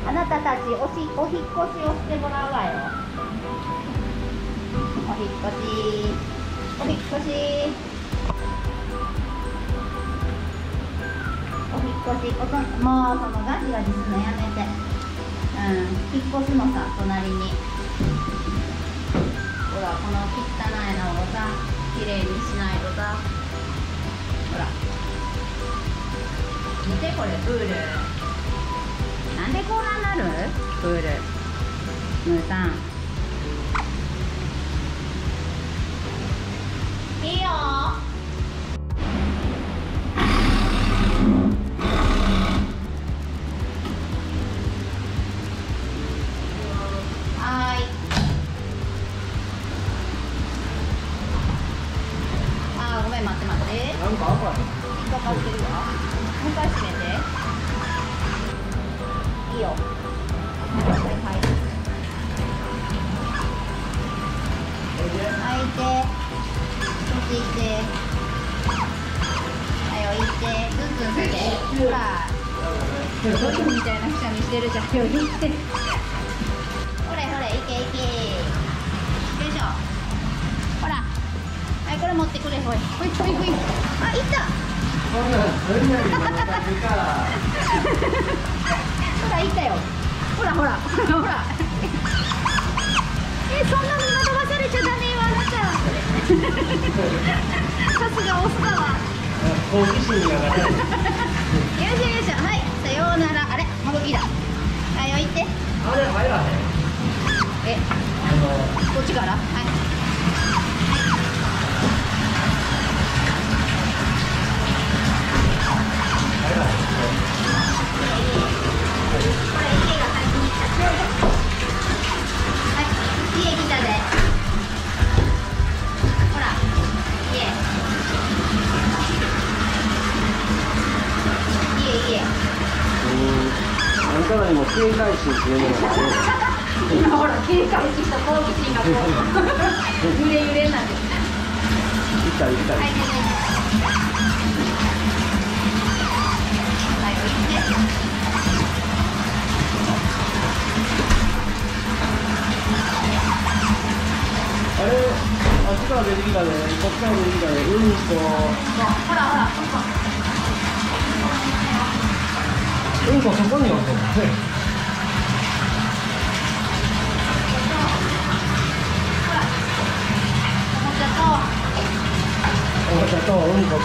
あなたたちお引っ越しをしてもらうわよ。お引っ越し、お引っ越し、お引っ越し、もうそのガチガチするのやめて。引っ越すのさ、隣に。ほら、この汚いのをさ、きれいにしないとさ。ほら。見てこれ、プール。なんでこんなになる？プール。ムーさん。いいよ。ごめん、待って待って。なんか赤い。引っかかってるわ。もう一回閉めて。いいよ。はいはい。開いて。こっち行って。はいよ、行って。ズンズンして。ほら。ドリフみたいなくしゃみしてるじゃん。よ、行って。ほれほれ、行け行け。よいしょ。ほら。はい、これ持ってくれ、ほい、ほい、ほい、ほい。あ、いった。ほら、いったよ。ほら、ほら、ほら。そんなに飛ばされちゃダメよ、あなた。さすがオスだわ。好奇心がない。よいしょ、よいしょ、はい、さようなら、あれ、戻ってきた。はい、置いて。あれ、入らへん。こっちから、はい。 あなたにも警戒心っていうものがある。 今ほら警戒心と好奇心がこう揺れ揺れになってる。 いったいった。 はい、はい、置いて。 あれ、あっちから出てきたね、こっちから出てきたね、うんこ。 ほらほら、 うんこそこにはそうだね。おもちゃとうんこと。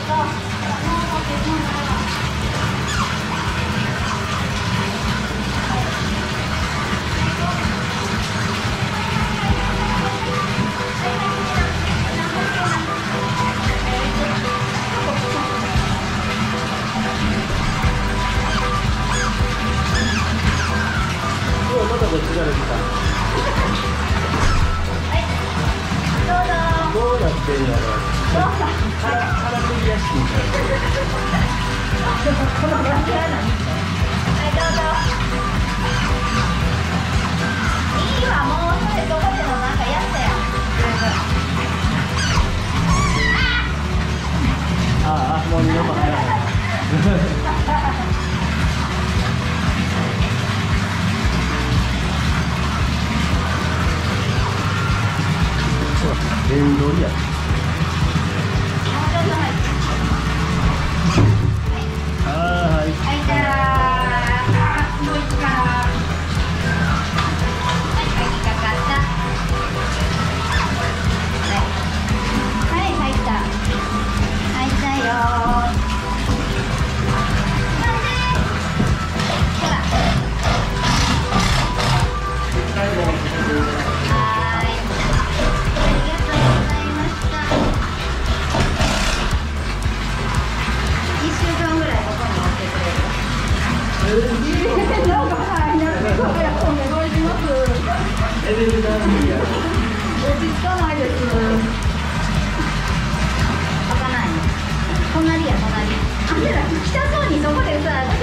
またこっちから来た。 はい、どうぞ。 どうなってんだろう。腹くり屋敷みたいな。 はい、どうぞ。いいわ、もうそれどこでもなんかやったよ。 ああ、もう二度と入らない。電動や。はい。 はい、じゃあ、もう一から。はい、鍵かかった。はい、入った。入ったよ。なんで。ほら。なんかはい、なんかお願いします。落ち着かないです。開かない。隣や隣。あんたら来たそうにそこでさ。